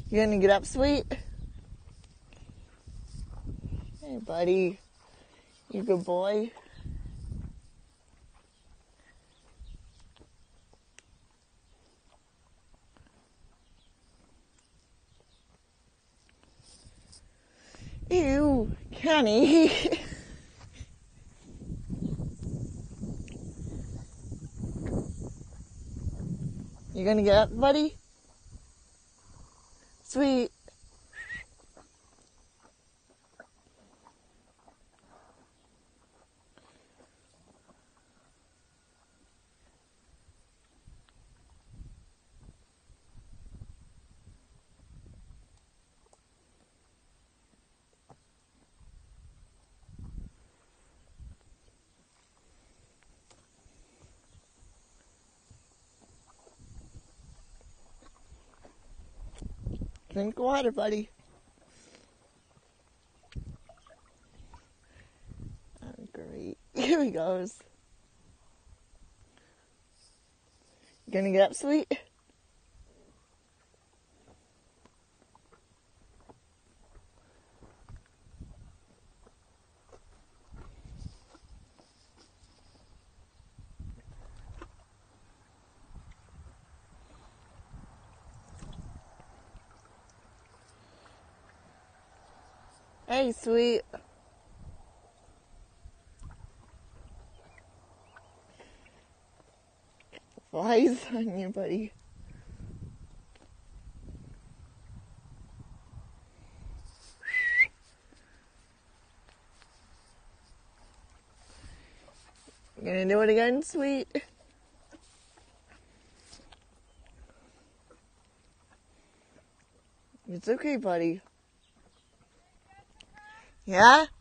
You gonna get up, sweet? Hey, buddy. You good boy? Ew, Kenny. You gonna get up, buddy? Sweet. Drink water, buddy. Oh, great. Here he goes. You gonna get up, sweet? Hey, sweet. Flies on you, buddy. You gonna do it again, sweet? It's okay, buddy. Yeah?